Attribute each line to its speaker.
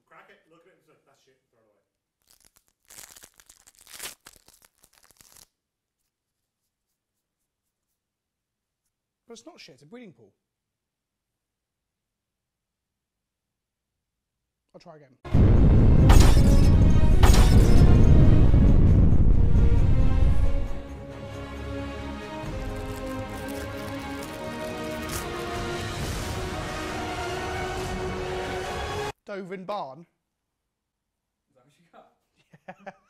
Speaker 1: crack it, look at it, and say, that's shit, and throw it away.
Speaker 2: But it's not shit, it's a breeding pool. I'll try again. Doven barn.
Speaker 3: Is that what you got?
Speaker 2: Yeah.